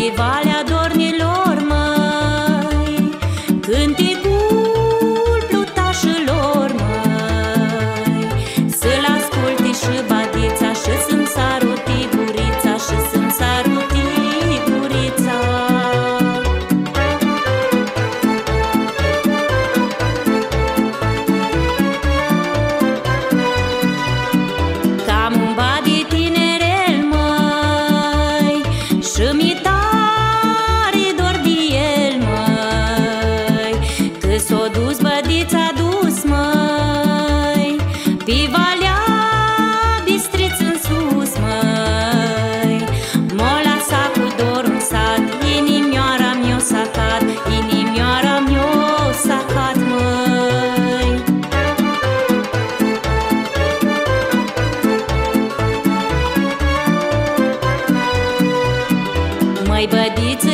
pe valea dornilor, măi, cânticul plutașilor, măi, să-l asculte și badița și să-mi saruti gurița și să-mi saruti gurița. Cam un badi tinerel, măi, și-mi tare dor de el, măi, că s-o dus bădița dus, măi, pe valea Bistriț în sus, măi. M-o lăsa cu dor în sat, inimioara mi-o sacat, inimioara mi-o sacat, măi. Măi, bădiță